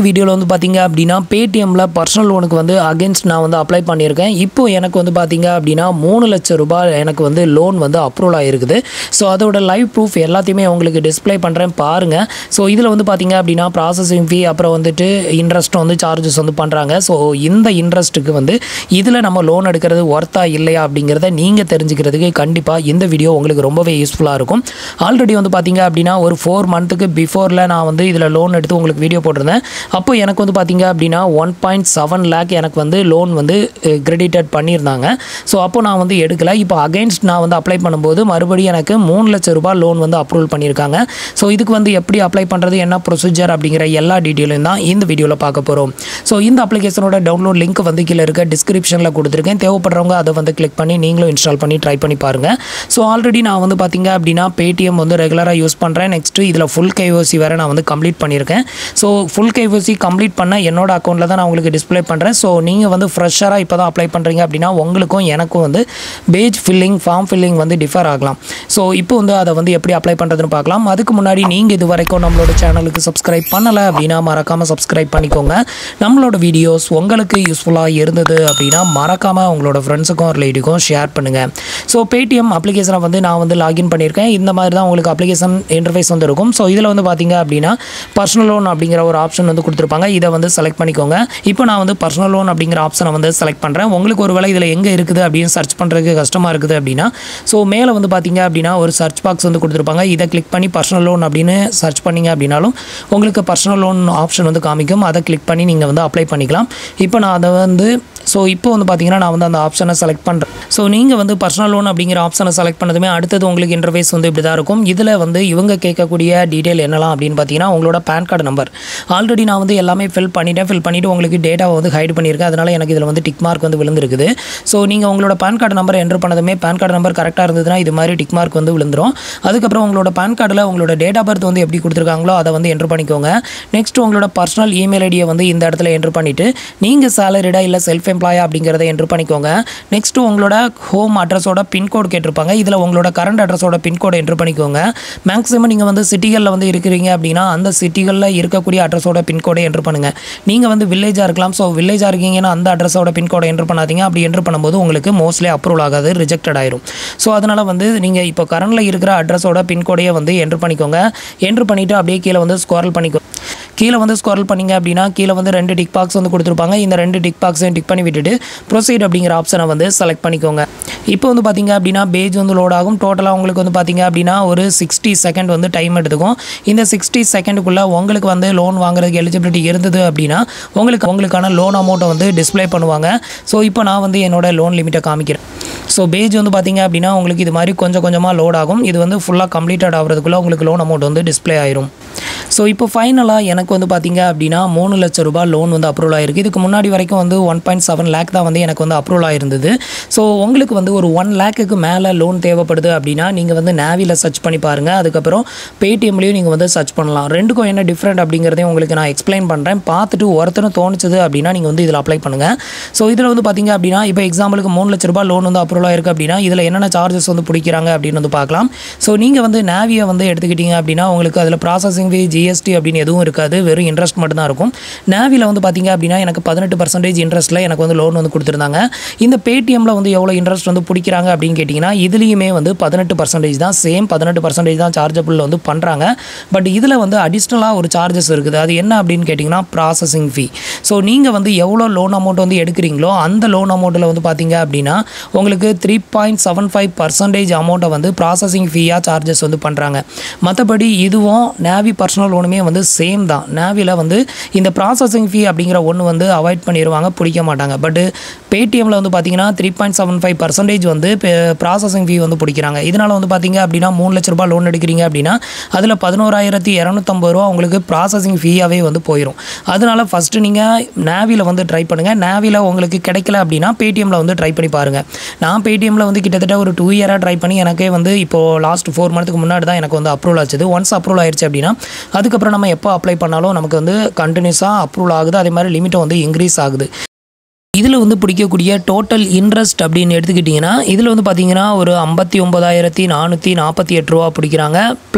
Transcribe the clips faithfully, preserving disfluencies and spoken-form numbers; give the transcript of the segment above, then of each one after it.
வீடியோவில் வந்து பார்த்தீங்க அப்படின்னா பேடிஎம்ல பர்சனல் லோனுக்கு வந்து அகேன்ஸ்ட் நான் வந்து அப்ளை பண்ணியிருக்கேன். இப்போ எனக்கு வந்து பார்த்தீங்க அப்படின்னா மூணு லட்சம் ரூபாய் எனக்கு வந்து லோன் வந்து அப்ரூவல் ஆகிருக்குது. ஸோ அதோட லைவ் ப்ரூஃப் எல்லாத்தையுமே உங்களுக்கு டிஸ்பிளே பண்ணுறேன் பாருங்கள். ஸோ இதில் வந்து பார்த்தீங்க அப்படின்னா ப்ராசஸிங் ஃபீ அப்புறம் வந்துட்டு இன்ட்ரெஸ்ட் வந்து சார்ஜஸ் வந்து பண்ணுறாங்க. ஸோ இந்த இன்ட்ரெஸ்ட்டுக்கு வந்து இதில் நம்ம லோன் எடுக்கிறது ஒர்த்தா இல்லையா அப்படிங்கிறத நீங்கள் தெரிஞ்சுக்கிறதுக்கு கண்டிப்பாக இந்த வீடியோ உங்களுக்கு ரொம்பவே யூஸ்ஃபுல்லாக இருக்கும். ஆல்ரெடி வந்து பார்த்தீங்க அப்படின்னா ஒரு ஃபோர் மந்த்துக்கு பிஃபோரில் நான் வந்து இதில் லோன் எடுத்து உங்களுக்கு வீடியோ போட்டிருந்தேன். அப்போ எனக்கு வந்து பார்த்தீங்க அப்படின்னா ஒன் பாயிண்ட் செவன் லேக் எனக்கு வந்து லோன் வந்து கிரெடிட்டட் பண்ணியிருந்தாங்க. ஸோ அப்போ நான் வந்து எடுக்கலை. இப்போ அகைன்ஸ்ட் நான் வந்து அப்ளை பண்ணும்போது மறுபடியும் எனக்கு மூணு லட்சம் ரூபாய் லோன் வந்து அப்ரூவல் பண்ணியிருக்காங்க. ஸோ இதுக்கு வந்து எப்படி அப்ளை பண்ணுறது, என்ன ப்ரொசீஜர் அப்படிங்கிற எல்லா டீட்டெயிலும் தான் இந்த வீடியோவில் பார்க்க போகிறோம். ஸோ இந்த அப்ளிகேஷனோட டவுன்லோட் லிங்க் வந்து கீழே இருக்க டிஸ்கிரிப்ஷனில் கொடுத்துருக்கேன். தேவைப்படுறவங்க அதை வந்து கிளிக் பண்ணி நீங்களும் இன்ஸ்டால் பண்ணி ட்ரை பண்ணி பாருங்கள். ஸோ ஆல்ரெடி நான் வந்து பார்த்தீங்க அப்படின்னா பேடிஎம் வந்து ரெகுலராக யூஸ் பண்ணுறேன். நெக்ஸ்ட்டு இதில் ஃபுல் கேஒசி வேறு நான் வந்து கம்ப்ளீட் பண்ணியிருக்கேன். ஸோ ஃபுல் கேஒசி கம்ப்ளீட் பண்ண என்னோட அக்கௌண்ட்டில் தான் நான் உங்களுக்கு டிஸ்பிளே பண்ணுறேன். ஸோ நீங்கள் வந்து ஃப்ரெஷ்ஷராக இப்போ தான் அப்ளை பண்ணுறீங்க அப்படின்னா உங்களுக்கும் எனக்கும் வந்து பேஜ் ஃபில்லிங் ஃபார்ம் ஃபில்லிங் வந்து டிஃபர் ஆகலாம். ஸோ இப்போ வந்து அதை வந்து எப்படி அப்ளை பண்ணுறதுன்னு பார்க்கலாம். அதுக்கு முன்னாடி நீங்கள் இது வரைக்கும் நம்மளோட சேனலுக்கு சப்ஸ்கிரைப் பண்ணலை அப்படின்னா மறக்காமல் சப்ஸ்கிரைப் பண்ணிக்கோங்க. நம்மளோட வீடியோஸ் உங்களுக்கு யூஸ்ஃபுல்லாக இருந்தது அப்படின்னா மறக்காமல் உங்களோட ஃப்ரெண்ட்ஸுக்கும் ரிலேட்டிவ்க்கும் ஷேர் பண்ணுங்கள். ஸோ பேடிஎம் அப்ளிகேஷனை வந்து நான் வந்து லாகின் பண்ணியிருக்கேன். இந்த மாதிரி தான் உங்களுக்கு அப்ளிகேஷன் இன்டர்ஃபேஸ் வந்து இருக்கும். ஸோ இதில் வந்து பார்த்தீங்க அப்படின்னா பர்சனல் லோன் அப்படிங்கிற ஒரு ஆப்ஷன் வந்து கொடுத்துருப்பாங்க. இதை வந்து செலக்ட் பண்ணிக்கோங்க. இப்போ நான் வந்து பர்சனல் லோன் அப்படிங்கிற ஆப்ஷனை வந்து செலக்ட் பண்ணுறேன். உங்களுக்கு ஒரு வேளை இதில் எங்கே இருக்குது அப்படின்னு சர்ச் பண்ணுறதுக்கு கஷ்டமாக இருக்குது அப்படின்னா ஸோ மேலே வந்து பார்த்தீங்க அப்படின்னா ஒரு சர்ச் பாக்ஸ் வந்து கொடுத்துருப்பாங்க. இதை கிளிக் பண்ணி பர்சனல் லோன் அப்படின்னு சர்ச் பண்ணிங்க அப்படின்னாலும் உங்களுக்கு பர்சனல் லோன் ஆப்ஷன் வந்து காமிக்கும். அதை கிளிக் பண்ணி நீங்கள் வந்து அப்ளை பண்ணிக்கலாம். இப்போ நான் அதை வந்து ஸோ இப்போ வந்து பார்த்தீங்கன்னா நான் வந்து அந்த ஆப்ஷனை செலக்ட் பண்ணுறேன். ஸோ நீங்கள் வந்து பர்சனல் லோன் அப்படிங்கிற ஆப்ஷனை செலக்ட் பண்ணதுமே அடுத்தது உங்களுக்கு இன்டர்ஃபேஸ் வந்து இப்படி தான் இருக்கும். இதில் வந்து இவங்க கேட்கக்கூடிய டீட்டெயில் என்னலாம் அப்படின்னு பார்த்தீங்கன்னா உங்களோட பேன் கார்டு நம்பர். ஆல்ரெடி நான் வந்து எல்லாமே ஃபில் பண்ணிவிட்டேன். ஃபில் பண்ணிவிட்டு உங்களுக்கு டேட்டாவை வந்து ஹைட் பண்ணியிருக்கேன். அதனால் எனக்கு இதில் வந்து டிக் மார்க் வந்து விழுந்துருக்குது. ஸோ நீங்கள் உங்களோட பேன் கார்டு நம்பர் என்ட்ரு பண்ணதுமே பேன் கார்டு நம்பர் கரெக்டாக இருந்ததுன்னா இது மாதிரி டிக் மார்க் வந்து விழுந்துடும். அதுக்கப்புறம் உங்களோட பேன் கார்டில் உங்களோட டேட் ஆஃப் பர்த் வந்து எப்படி கொடுத்துருக்காங்களோ அதை வந்து என்ட்ரு பண்ணிக்கோங்க. நெக்ஸ்ட் உங்களோட பர்சனல் இமெயில் ஐடியை வந்து இந்த இடத்துல என்ட்ரு பண்ணிவிட்டு நீங்கள் சேலரிடா இல்லை செல்ஃப் எம்ப்ளாயா அப்படிங்கிறத என்ட்ரு பண்ணிக்கோங்க. நெக்ஸ்ட் உங்களோட ஹோம் அட்ரஸோட பின்கோடு கேட்டிருப்பாங்க. இதில் உங்களோட கரண்ட் அட்ரஸோட பின்கோடு என்ட்ரு பண்ணிக்கோங்க. மேக்ஸிமம் நீங்கள் வந்து சிட்டிகளில் வந்து இருக்கிறீங்க அப்படின்னா அந்த சிட்டிகளில் இருக்கக்கூடிய அட்ரஸோட பின்கோடை என்ட்ரு பண்ணுங்கள். நீங்கள் வந்து வில்லேஜாக இருக்கலாம். ஸோ வில்லேஜாக இருக்கீங்கன்னா அந்த அட்ரஸோட பின்கோடை என்ட்ரு பண்ணாதீங்க. அப்படி என்ட்ரு பண்ணும்போது உங்களுக்கு மோஸ்ட்லி அப்ரூவல் ஆகாது, ரிஜெக்டட் ஆயிரும். ஸோ அதனால் வந்து நீங்கள் இப்போ கரண்டில் இருக்கிற அட்ரஸோட பின்கோடையை வந்து என்ட்ரு பண்ணிக்கோங்க. என்ட்ரு பண்ணிவிட்டு அப்படியே கீழே வந்து ஸ்க்ரோல் பண்ணிக்கோ கீழே வந்து ஸ்க்ரோல் பண்ணிங்க அப்படின்னா கீழே வந்து ரெண்டு டிக் பாக்ஸ் வந்து கொடுத்துருப்பாங்க. இந்த ரெண்டு டிக் பாக்ஸையும் டிக் பண்ணி விட்டுட்டு ப்ரொசீட் அப்படிங்கிற ஆப்ஷனை வந்து செலக்ட் பண்ணிக்கோங்க. இப்போ வந்து பார்த்தீங்க அப்படின்னா பேஜ் வந்து லோட் ஆகும். டோட்டலாக உங்களுக்கு வந்து பார்த்தீங்க அப்படின்னா ஒரு சிக்ஸ்டி செகண்ட் வந்து டைம் எடுத்துக்கும். இந்த சிக்ஸ்டி செகண்டுக்குள்ளே உங்களுக்கு வந்து லோன் வாங்குறதுக்கு எலிஜிபிலிட்டி இருந்தது அப்படின்னா உங்களுக்கு உங்களுக்கான லோன் அமௌண்ட்டை வந்து டிஸ்பிளே பண்ணுவாங்க. ஸோ இப்போ நான் வந்து என்னோட லோன் லிமிட்டை காமிக்கிறேன். ஸோ பேஜ் வந்து பார்த்தீங்க அப்படின்னா உங்களுக்கு இது மாதிரி கொஞ்சம் கொஞ்சமாக லோட் ஆகும். இது வந்து ஃபுல்லாக கம்ப்ளீட்டட் ஆகிறதுக்குள்ளே உங்களுக்கு லோன் அமௌண்ட் வந்து டிஸ்பிளே ஆயிரும். ஸோ இப்போ ஃபைனலாக எனக்கு வந்து பார்த்தீங்க அப்படின்னா மூணு லட்சம் ரூபாய் லோன் வந்து அப்ரூவல் ஆகிருக்கு. இதுக்கு முன்னாடி வரைக்கும் வந்து ஒன் பாயிண்ட் செவன் லேக் தான் வந்து எனக்கு வந்து அப்ரூவல் ஆகிருந்தது. ஸோ உங்களுக்கு வந்து ஒரு ஒன் லேக்குக்கு மேலே லோன் தேவைப்படுது அப்படின்னா நீங்கள் வந்து நேவியில் சர்ச் பண்ணி பாருங்கள். அதுக்கப்புறம் பேடிஎம்லேயும் நீங்கள் வந்து சர்ச் பண்ணலாம். ரெண்டுக்கும் என்ன டிஃப்ரெண்ட் அப்படிங்கிறதையும் உங்களுக்கு நான் எக்ஸ்பிளைன் பண்ணுறேன். பார்த்துட்டு ஒருத்தனை தோணுச்சது அப்படின்னா நீங்கள் வந்து இதில் அப்ளை பண்ணுங்கள். ஸோ இதில் வந்து பார்த்தீங்க அப்படின்னா இப்போ எக்ஸாம்பிளுக்கு மூணு லட்ச ரூபாய் லோன் வந்து அப்ரூவல் ஆகிருக்கு அப்படின்னா இதில் என்னென்ன சார்ஜஸ் வந்து பிடிக்கிறாங்க அப்படின்னு வந்து பார்க்கலாம். ஸோ நீங்கள் வந்து நேவியை வந்து எடுத்துக்கிட்டீங்க அப்படின்னா உங்களுக்கு அதில் ப்ராசஸிங் ஃபீ ஜிஎஸ்டி அப்படின்னு எதுவும் இருக்காது. வெறும் இன்ட்ரெஸ்ட் மட்டும் தான் இருக்கும். நேவியில் வந்து பார்த்தீங்க அப்படின்னா எனக்கு பதினெட்டு பர்சன்டேஜ் இன்ட்ரெஸ்ட்டில் எனக்கு வந்து லோன் வந்து கொடுத்துருந்தாங்க. இந்த பேடிஎம்மில் வந்து எவ்வளோ இன்ட்ரெஸ்ட் வந்து பிடிக்கிறாங்க அப்படின்னு கேட்டிங்கன்னா இதுலேயுமே வந்து பதினெட்டு பர்சன்டேஜ் தான், சேம் பதினெட்டு பர்சன்டேஜ் தான் சார்ஜபிள் வந்து பண்ணுறாங்க. பட் இதில் வந்து அடிஷ்னலாக ஒரு சார்ஜஸ் இருக்குது. அது என்ன அப்படின்னு கேட்டிங்கன்னா ப்ராசஸிங் ஃபீ. ஸோ நீங்கள் வந்து எவ்வளோ லோன் அமௌண்ட் வந்து எடுக்கிறீங்களோ அந்த லோன் அமௌண்ட்டில் வந்து பார்த்தீங்க அப்படின்னா உங்களுக்கு three point seven five percentage அமௌண்ட்டை வந்து ப்ராசஸிங் ஃபீயாக சார்ஜஸ் வந்து பண்ணுறாங்க. மற்றபடி இதுவும் நேவி பர்சனல் லோனுமே வந்து சேம் தான். நேவியில் வந்து இந்த ப்ராசஸிங் ஃபீ அப்படிங்கிற ஒன்று வந்து அவாய்ட் பண்ணிடுவாங்க, பிடிக்க மாட்டாங்க. பட் பேடிஎம்மில் வந்து பார்த்தீங்கன்னா three point seven five percentage வந்து ப்ராசஸிங் ஃபீ வந்து பிடிக்கிறாங்க. இதனால் வந்து பார்த்தீங்க அப்படின்னா மூணு லட்ச ரூபாய் லோன் எடுக்கிறீங்க அப்படின்னா அதில் பதினோராயிரத்தி இரநூத்தம்பது ரூபா உங்களுக்கு ப்ராசஸிங் ஃபீயாகவே வந்து போயிடும். அதனால் ஃபஸ்ட்டு நீங்கள் நேவியில் வந்து ட்ரை பண்ணுங்கள். நேவியில் உங்களுக்கு கிடைக்கல அப்படின்னா பேடிஎம்மில் வந்து ட்ரை பண்ணி பாருங்கள். நான் பேடிஎம்மில் வந்து கிட்டத்தட்ட ஒரு டூ இயராக ட்ரை பண்ணி எனக்கே வந்து இப்போது லாஸ்ட் ஃபோர் மந்த்துக்கு முன்னாடி தான் எனக்கு வந்து அப்ரூவல் ஆச்சுது. ஒன்ஸ் அப்ரூவல் ஆயிடுச்சு அப்படின்னா அதுக்கப்புறம் நம்ம எப்போ அப்ளை பண்ணாலும் நமக்கு வந்து கண்டினியூஸாக அப்ரூவல் ஆகுது. அதே மாதிரி லிமிட்டும் வந்து இன்க்ரீஸ் ஆகுது. இதில் வந்து பிடிக்கக்கூடிய டோட்டல் இன்ட்ரெஸ்ட் அப்படின்னு எடுத்துக்கிட்டிங்கன்னா இதில் வந்து பார்த்திங்கன்னா ஒரு ஐம்பத்தி ஒம்பதாயிரத்தி நானூற்றி நாற்பத்தி எட்டு ரூபா பிடிக்கிறாங்க. ப்ளஸ்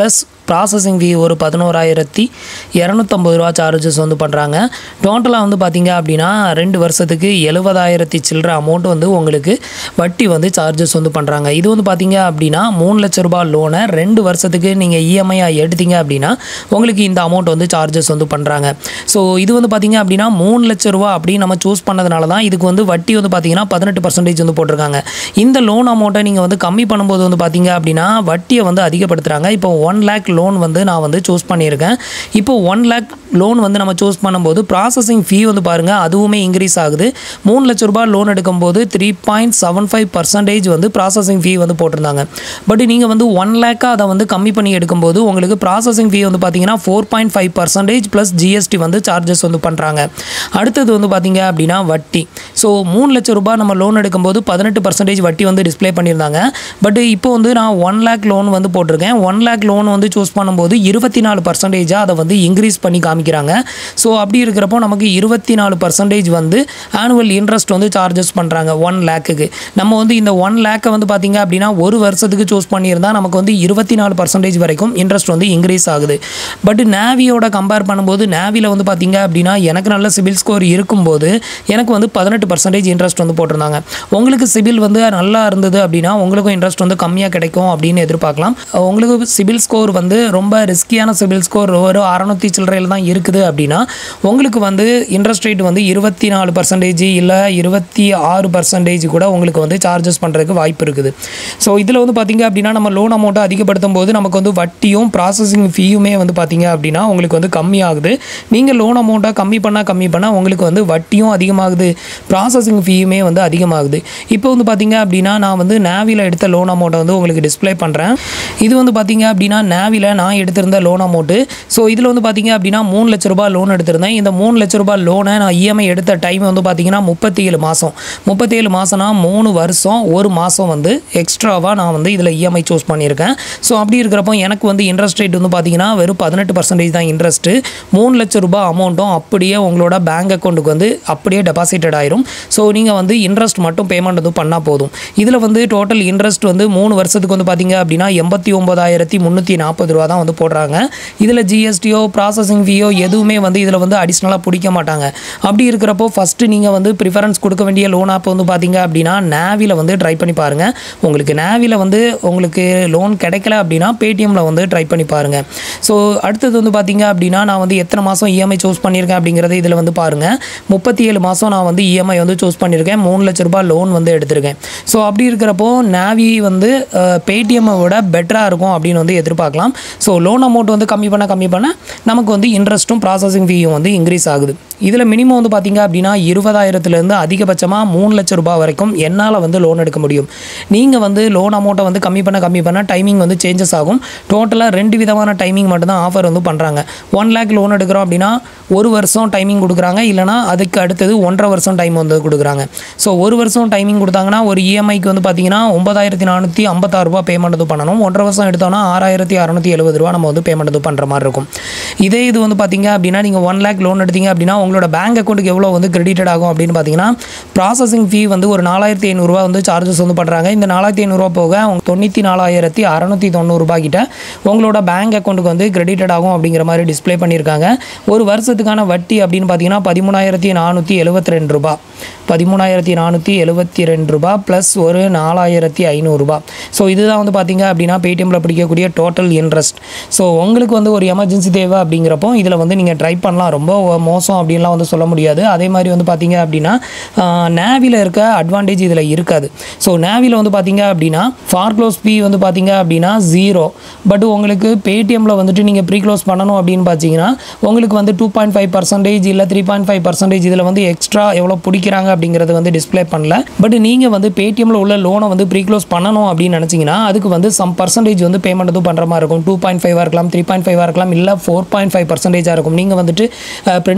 ப்ராசஸிங் ஃபீ ஒரு பதினோராயிரத்தி இரநூத்தம்பது ரூபா சார்ஜஸ் வந்து பண்ணுறாங்க. டோட்டலாக வந்து பார்த்திங்க அப்படின்னா ரெண்டு வருஷத்துக்கு எழுபதாயிரத்தி சில்லற அமௌண்ட் வந்து உங்களுக்கு வட்டி வந்து சார்ஜஸ் வந்து பண்ணுறாங்க. இது வந்து பார்த்திங்க அப்படின்னா மூணு லட்ச ரூபா லோனை ரெண்டு வருஷத்துக்கு நீங்கள் இஎம்ஐயாக எடுத்தீங்க அப்படின்னா உங்களுக்கு இந்த அமௌண்ட் வந்து சார்ஜஸ் வந்து பண்ணுறாங்க. ஸோ இது வந்து பார்த்திங்க அப்படின்னா மூணு லட்ச ரூபா அப்படின்னு நம்ம சூஸ் பண்ணதுனால தான் இதுக்கு வந்து வட்டி வந்து பார்த்திங்கன்னா பதினெட்டு பர்சன்டேஜ் வந்து போட்டிருக்காங்க. இந்த லோன் அமௌண்ட்டை நீங்கள் வந்து கம்மி பண்ணும்போது வந்து பார்த்திங்க அப்படின்னா வட்டியை வந்து அதிகப்படுத்துகிறாங்க. இப்போ ஒன் லேக் லோன் வந்து நான் வந்து சூஸ் பண்ணியிருக்கேன். இப்போ ஒன் லேக் லோன் வந்து நம்ம சூஸ் பண்ணும்போது ப்ராசஸிங் ஃபீ வந்து பாருங்கள் அதுவுமே இன்க்ரீஸ் ஆகுது. மூணு லட்ச ரூபாய் லோன் எடுக்கும்போது three point seven five percentage வந்து ப்ராசஸிங் ஃபீ வந்து போட்டிருந்தாங்க. பட் நீங்கள் வந்து ஒன் லேக்காக அதை வந்து கம்மி பண்ணி எடுக்கும்போது உங்களுக்கு ப்ராசஸிங் ஃபீ வந்து பார்த்தீங்கன்னா four point five percentage plus GST வந்து சார்ஜஸ் வந்து பண்ணுறாங்க. அடுத்தது வந்து பார்த்தீங்க அப்படின்னா வட்டி. ஸோ மூணு லட்ச ரூபாய் நம்ம லோன் எடுக்கும்போது பதினெட்டு பர்சன்டேஜ் வட்டி வந்து டிஸ்பிளே பண்ணியிருந்தாங்க. பட் இப்போ வந்து நான் ஒன் லேக் லோன் வந்து போட்டிருக்கேன். ஒன் லேக் லோன் வந்து சூஸ் பண்ணும்போது இருபத்தி நாலு பர்சன்டேஜாக அதை வந்து இன்க்ரீஸ் பண்ணி காமிக்கிறாங்க. ஸோ அப்படி இருக்கிறப்போ நமக்கு இருபத்தி நாலு பர்சன்டேஜ் வந்து ஆனுவல் இன்ட்ரெஸ்ட் வந்து சார்ஜஸ் பண்ணுறாங்க ஒன் லேக்குக்கு. நம்ம வந்து இந்த ஒன் லேக்கை வந்து பார்த்திங்க அப்படின்னா ஒரு வருஷத்துக்கு சூஸ் பண்ணியிருந்தால் நமக்கு வந்து இருபத்தி நாலு பர்சன்டேஜ் வரைக்கும் இன்ட்ரெஸ்ட் வந்து இன்க்ரீஸ் ஆகுது. பட் நேவியோட கம்பேர் பண்ணும்போது நேவியில் வந்து பார்த்திங்க அப்படின்னா எனக்கு நல்ல சிபில் ஸ்கோர் இருக்கும்போது எனக்கு வந்து பதினெட்டு பர்சன்டேஜ் இன்ட்ரெஸ்ட் வந்து போட்டிருந்தாங்க. உங்களுக்கு சிபில் வந்து நல்லா இருந்தது அப்படின்னா உங்களுக்கும் இன்ட்ரெஸ்ட் வந்து கம்மியாக கிடைக்கும் அப்படின்னு எதிர்பார்க்கலாம். உங்களுக்கு சிபில் ஸ்கோர் வந்து ரொம்ப ரிஸ்கியான சிபில் ஸ்கோர் ஒரு அறநூற்றி சில்லறையில் தான் இருக்குது அப்படின்னா உங்களுக்கு வந்து இன்ட்ரெஸ்ட் ரேட் வந்து இருபத்தி நாலு பர்சன்டேஜ் இல்லை இருபத்தி ஆறு பர்சன்டேஜ் கூட உங்களுக்கு வந்து சார்ஜஸ் பண்ணுறதுக்கு வாய்ப்பு இருக்குது. ஸோ இதில் வந்து பார்த்திங்க அப்படின்னா நம்ம லோன் அமௌண்ட்டை அதிகப்படுத்தும் போது நமக்கு வந்து வட்டியும் ப்ராசஸிங் ஃபீயுமே வந்து பார்த்திங்க அப்படின்னா உங்களுக்கு வந்து கம்மியாகுது. நீங்கள் லோன் அமௌண்ட்டை கம்மி பண்ணால் கம்மி பண்ணால் உங்களுக்கு வந்து வட்டியும் அதிகமாகுது, ப்ராசஸிங் ஃபீயுமே வந்து அதிகமாகுது. இப்போ வந்து பார்த்திங்க அப்படின்னா நான் வந்து நேவியில் எடுத்த லோன் அமௌண்ட்டை வந்து உங்களுக்கு டிஸ்பிளே பண்ணுறேன். இது வந்து பார்த்திங்க அப்படின்னா நேவியில் நான் எடுத்திருந்த லோன் அமௌண்ட்டு. ஸோ இதில் வந்து பார்த்திங்க அப்படின்னா மூணு லட்ச ரூபாய் லோன் எடுத்திருந்தேன். இந்த மூணு லட்ச ரூபாய் லோனை நான் இஎம்ஐ எடுத்த டைம் வந்து பார்த்திங்கன்னா முப்பத்தி ஏழு மாதம் முப்பத்தி ஏழு மாதம்னா மூணு வருஷம் ஒரு மாதம் வந்து எக்ஸ்ட்ராவாக நான் வந்து இதில் இஎம்ஐ சூஸ் பண்ணியிருக்கேன். ஸோ அப்படி இருக்கிறப்போ எனக்கு வந்து இன்ட்ரெஸ்ட் ரேட் வந்து பார்த்திங்கன்னா வெறும் பதினெட்டு பர்சன்டேஜ் தான் இன்ட்ரெஸ்ட்டு. மூணு லட்ச ரூபாய் அமௌண்ட்டும் அப்படியே உங்களோட பேங்க் அக்கௌண்ட்டுக்கு வந்து அப்படியே டெபாசிட்டட் ஆயிரும். ஸோ நீங்கள் வந்து இன்ட்ரெஸ்ட் மட்டும் பேமெண்ட் வந்து பண்ணால் போதும். இதில் வந்து டோட்டல் இன்ட்ரெஸ்ட் வந்து மூணு வருஷத்துக்கு வந்து பார்த்திங்க அப்படின்னா எண்பத்தி ஒம்பதாயிரத்தி முந்நூற்றி நாற்பது ரூபா தான் வந்து போடுறாங்க. இதில் ஜிஎஸ்டியோ ப்ராசஸிங் ஃபீயோ எதுவுமே வந்து இதில் வந்து அடிஷ்னலாக பிடிக்க மாட்டாங்க. அப்படி இருக்கிறப்போ ஃபஸ்ட்டு நீங்கள் வந்து ப்ரிஃபரன்ஸ் கொடுக்க வேண்டிய லோன் ஆப் வந்து பார்த்திங்க அப்படின்னா நேவியில் வந்து ட்ரை பண்ணி பாருங்கள். உங்களுக்கு நேவியில் வந்து உங்களுக்கு லோன் கிடைக்கல அப்படின்னா பேடிஎம்மில் வந்து ட்ரை பண்ணி பாருங்கள். ஸோ அடுத்தது வந்து பார்த்திங்க அப்படின்னா நான் வந்து எத்தனை மாதம் இஎம்ஐ சூஸ் பண்ணியிருக்கேன் அப்படிங்கிறது இதில் வந்து பாருங்கள். முப்பத்தி ஏழு மாதம் நான் வந்து இஎம்ஐ வந்து சூஸ் பண்ணியிருக்கேன். மூணு லட்ச ரூபாய் லோன் வந்து எடுத்திருக்கேன். ஸோ அப்படி இருக்கிறப்போ நேவி வந்து பேடிஎம்மை விட பெட்டராக இருக்கும் அப்படின்னு வந்து எதிர்பார்க்கலாம். ஸோ லோன் அமௌண்ட் வந்து கம்மி பண்ண கம்மி பண்ண நமக்கு வந்து இன்ட்ரெஸ்ட்டும் ப்ராசஸிங் ஃபீயும் வந்து இன்க்ரீஸ் ஆகுது. இதில் மினிமம் வந்து பார்த்திங்க அப்படின்னா இருபதாயிரத்துலேருந்து அதிகபட்சமாக மூணு லட்ச ரூபாய் வரைக்கும் என்னால் வந்து லோன் எடுக்க முடியும். நீங்கள் வந்து லோன் அமௌண்ட்டை வந்து கம்மி பண்ண கம்மி பண்ண டைமிங் வந்து சேஞ்சஸ் ஆகும். டோட்டலாக ரெண்டு விதமான டைமிங் மட்டும்தான் ஆஃபர் வந்து பண்ணுறாங்க. ஒன் லேக் லோன் எடுக்கிறோம் அப்படின்னா ஒரு வருஷம் டைமிங் கொடுக்குறாங்க, இல்லைனா அதுக்கு அடுத்தது ஒன்றரை வருஷம் டைம் வந்து கொடுக்குறாங்க. ஸோ ஒரு வருஷம் டைமிங் கொடுத்தாங்கன்னா ஒரு இஎம்ஐக்கு வந்து பார்த்திங்கன்னா ஒன்பதாயிரத்தி நானூற்றி ஐம்பத்தாறு ரூபா பேமெண்ட் வந்து பண்ணணும். ஒன்றரை வருஷம் எடுத்தோன்னா ஆறாயிரத்தி அறநூற்றி எழுபது ரூபா நம்ம வந்து பேமெண்ட் வந்து பண்ணுற மாதிரி இருக்கும். இதே இது வந்து பார்த்திங்க அப்படின்னா நீங்கள் ஒன் லேக் லோன் எடுத்தீங்க அப்படின்னா உங்களோட பேங்க் அக்கௌண்ட்டுக்கு எவ்வளோ வந்து கிரெடிட்டட் ஆகும் அப்படின்னு பார்த்தீங்கன்னா ப்ராசஸிங் ஃபீ வந்து ஒரு நாலாயிரத்தி ஐநூறுரூவா வந்து சார்ஜஸ் வந்து பண்ணுறாங்க. இந்த நாலாயிரத்தி ஐநூறுரூவா போக தொண்ணூற்றி நாலாயிரத்தி அறநூற்றி தொண்ணூறுரூபா கிட்ட உங்களோட பேங்க் அக்கௌண்ட்டுக்கு வந்து கிரெடிட்டட் ஆகும் அப்படிங்கிற மாதிரி டிஸ்பிளே பண்ணியிருக்காங்க. ஒரு வருஷத்துக்கான வட்டி அப்படின்னு பார்த்தீங்கன்னா பதிமூணாயிரத்தி நானூற்றி எழுபத்தி ரெண்டு ரூபா பதிமூணாயிரத்தி நானூற்றி எழுபத்தி ரெண்டு ரூபா ப்ளஸ் ஒரு நாலாயிரத்தி ஐநூறுரூபா. ஸோ இதுதான் வந்து பார்த்திங்க அப்படின்னா பேடிஎம்மில் பிடிக்கக்கூடிய டோட்டல் இன்ட்ரெஸ்ட். ஸோ உங்களுக்கு வந்து ஒரு எமர்ஜென்சி தேவை அப்படிங்கிறப்போ இதில் வந்து நீங்கள் ட்ரை பண்ணலாம். ரொம்ப மோசம் அப்படின்லாம் வந்து சொல்ல முடியாது. அதே மாதிரி வந்து பார்த்திங்க அப்படின்னா நேவியில் இருக்க அட்வான்டேஜ் இதில் இருக்காது. ஸோ நேவியில் வந்து பார்த்திங்க அப்படின்னா ஃபார் க்ளோஸ் ஃபீ வந்து பார்த்திங்க அப்படின்னா ஜீரோ. பட் உங்களுக்கு பேடிஎம்மில் வந்துட்டு நீங்கள் ப்ரீ க்ளோஸ் பண்ணணும் அப்படின்னு பார்த்தீங்கன்னா உங்களுக்கு வந்து டூ பாயிண்ட் ஃபைவ் பர்சன்டேஜ் இல்லை த்ரீ பாயிண்ட் ஃபைவ் பர்சன்டேஜ் இதில் வந்து எக்ஸ்ட்ரா எவ்வளோ பிடிக்கிறாங்க அப்படிங்கிறது வந்து டிஸ்பிளே பண்ணல. பட் நீங்கள் வந்து பேடிஎம்மில் உள்ள லோனை வந்து ப்ரீ க்ளோஸ் பண்ணணும் அப்படின்னு நினச்சிங்கன்னா அதுக்கு வந்து சம் பர்சன்டேஜ் வந்து பேமெண்ட் வந்து பண்ணுற மாதிரி இருக்கும். டூ பாயிண்ட் ஃபைவாக இருக்கலாம், த்ரீ பாயிண்ட் ஃபைவாக இருக்கலாம், இல்லை ஃபோர் பாயிண்ட் ஃபைவ் பர்சன்டேஜாக இருக்கும். நீங்கள் வந்துட்டு பிரின்சிபல் அமௌண்ட்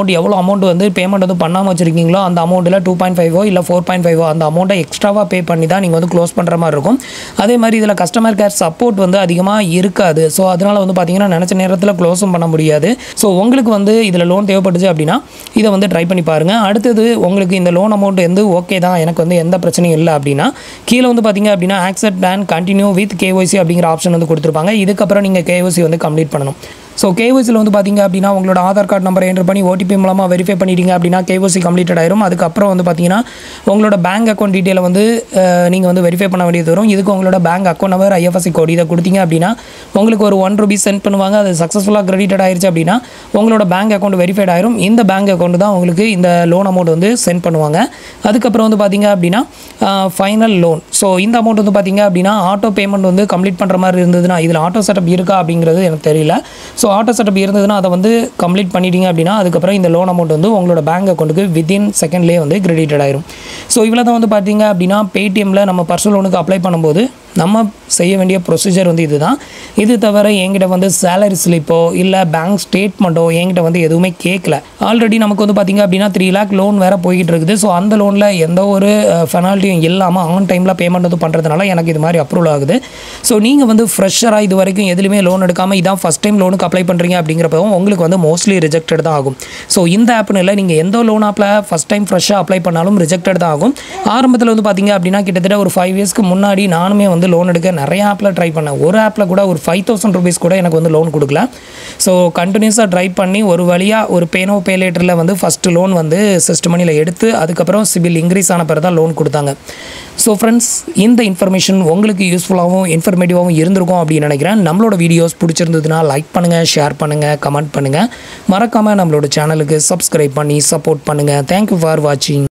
அமௌண்ட் எவ்வளோ அமௌண்ட் வந்து பேமெண்ட் வந்து பண்ணாமல் வச்சிருக்கீங்களோ அந்த அமௌண்ட்டில் டூ பாயிண்ட் ஃபைவோ இல்லை ஃபோர் பாயிண்ட் ஃபைவோ அந்த அமௌண்ட்டை எக்ஸ்ட்ராவாக பே பண்ணி தான் நீங்கள் வந்து க்ளோஸ் பண்ணுற மாதிரி இருக்கும். அதே மாதிரி இதில் கஸ்டமர் கேர் சப்போர்ட் வந்து அதிகமாக இருக்காது. ஸோ அதனால் வந்து பார்த்தீங்கன்னா நினச்ச நேரத்தில் க்ளோஸும் பண்ண முடியாது. ஸோ உங்களுக்கு வந்து இதில் லோன் தேவைப்பட்டுச்சு அப்படின்னா இதை வந்து ட்ரை பண்ணி பாருங்கள். அடுத்தது உங்களுக்கு இந்த லோன் அமௌண்ட் வந்து ஓகே தான், எனக்கு வந்து எந்த பிரச்சனையும் இல்லை அப்படின்னா கீழே வந்து பார்த்தீங்க அப்படின்னா accept and continue with KYC அப்படிங்கிற ஆப்ஷன் வந்து கொடுத்துருப்பாங்க. இதுக்கப்புறம் நீங்கள் கேஒய்சி வந்து கம்ப்ளீட் பண்ணணும். ஸோ கேஒய்சியில் வந்து பார்த்தீங்க அப்படின்னா உங்களோட ஆதார் கார்டு நம்பரை என்ட்ரு பண்ணி ஓடிபி மூலமாக வெரிஃபை பண்ணிட்டீங்க அப்படின்னா கேஒய்சி கம்ப்ளீட்டட் ஆயிரும். அதுக்கப்புறம் வந்து பார்த்தீங்கன்னா உங்களோட பேங்க் அக்கௌண்ட் டீட்டெயிலை வந்து நீங்கள் வந்து வெரிஃபை பண்ண வேண்டியது வரும். இதுக்கு உங்களோட bank account number IFSC code இதை கொடுத்தீங்க அப்படின்னா உங்களுக்கு ஒரு ஒன் ருபீஸ் சென்ட் பண்ணுவாங்க. அது சக்ஸஸ்ஃபுல்லாக கிரெடிட்டட் ஆயிடுச்சு அப்படின்னா உங்களோட பேங்க் அக்கௌண்ட் வெரிஃபைட் ஆயிரும். இந்த பேங்க் அக்கௌண்ட் தான் உங்களுக்கு இந்த லோன் அமௌண்ட் வந்து சென்ட் பண்ணுவாங்க. அதுக்கப்புறம் வந்து பார்த்தீங்க அப்படின்னா ஃபைனல் லோன். ஸோ இந்த அமௌண்ட் வந்து பார்த்தீங்க அப்படின்னா ஆட்டோ பேமெண்ட் வந்து கம்ப்ளீட் பண்ணுற மாதிரி இருந்ததுன்னா இதில் ஆட்டோ செட்டப் இருக்கா அப்படிங்கிறது எனக்கு தெரியல. ஸோ ஆட்டோ செட்டப் இருந்ததுன்னா அதை வந்து கம்ப்ளீட் பண்ணிட்டீங்க அப்படின்னா அதுக்கப்புறம் இந்த லோன் அமௌண்ட் வந்து உங்களோட பேங்க் அக்கௌண்ட்டுக்கு வித்தின் செகண்ட்லேயே வந்து கிரெடிட்டட் ஆயிரும். ஸோ இவ்வளோ தான் வந்து பார்த்தீங்க அப்படின்னா பேடிஎம்மில் நம்ம பர்சனல் லோனுக்கு அப்ளை பண்ணும்போது நம்ம செய்ய வேண்டிய ப்ரொசீஜர் வந்து இது தான். இது தவிர என்கிட்ட வந்து சேலரி ஸ்லிப்போ இல்லை பேங்க் ஸ்டேட்மெண்ட்டோ என்கிட்ட வந்து எதுவுமே கேட்கல. ஆல்ரெடி நமக்கு வந்து பார்த்திங்க அப்படின்னா த்ரீ லேக் லோன் வேறு போய்கிட்டு இருக்குது. ஸோ அந்த லோனில் எந்த ஒரு பெனால்ட்டியும் இல்லாமல் ஆன் டைமில் பேமெண்ட் வந்து பண்ணுறதுனால எனக்கு இது மாதிரி அப்ரூவல் ஆகுது. ஸோ நீங்கள் வந்து ஃப்ரெஷ்ஷராக இது வரைக்கும் எதுலையுமே லோன் எடுக்காமல் இதான் ஃபஸ்ட் டைம் லோனுக்கு அப்ளை பண்ணுறீங்க அப்படிங்கிறப்பவும் உங்களுக்கு வந்து மோஸ்ட்லி ரிஜெக்டட் தான் ஆகும். ஸோ இந்த ஆப்னு இல்லை, நீங்கள் எந்த லோன் ஆப்பில் ஃபஸ்ட் டைம் ஃப்ரெஷ்ஷாக அப்ளை பண்ணாலும் ரிஜெக்டட் தான் ஆகும். ஆரம்பத்தில் வந்து பார்த்திங்க அப்படின்னா கிட்டத்தட்ட ஒரு ஃபைவ் இயர்ஸ்க்கு முன்னாடி நானுமே வந்து லோன் எடுக்க நிறைய ஆப்பில் ட்ரை பண்ணேன். ஒரு ஆப்பில் கூட ஒரு ஃபைவ் தௌசண்ட் ருபீஸ் கூட எனக்கு வந்து லோன் கொடுக்கல. ஸோ கண்டினியூஸாக ட்ரை பண்ணி ஒரு வழியாக ஒரு பேனோ பே லேட்டரில் வந்து ஃபஸ்ட்டு லோன் வந்து சிஸ்டம் மணியில் எடுத்து அதுக்கப்புறம் சிபில் இன்க்ரீஸ் ஆன பிறகு தான் லோன் கொடுத்தாங்க. ஸோ ஃப்ரெண்ட்ஸ், இந்த இன்ஃபர்மேஷன் உங்களுக்கு யூஸ்ஃபுல்லாகவும் இன்ஃபர்மேட்டிவாகவும் இருந்திருக்கும் அப்படின்னு நினைக்கிறேன். நம்மளோட வீடியோஸ் பிடிச்சிருந்ததுன்னா லைக் பண்ணுங்கள், ஷேர் பண்ணுங்கள், கமெண்ட் பண்ணுங்கள். மறக்காமல் நம்மளோட சேனலுக்கு சப்ஸ்கிரைப் பண்ணி சப்போர்ட் பண்ணுங்கள். தேங்க்யூ ஃபார் வாட்சிங்.